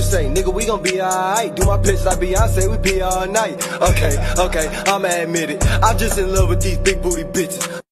say, nigga, we gon' be alright. Do my pitch like Beyonce, we be all night. Okay, I'ma admit it, I'm just in love with these big booty bitches.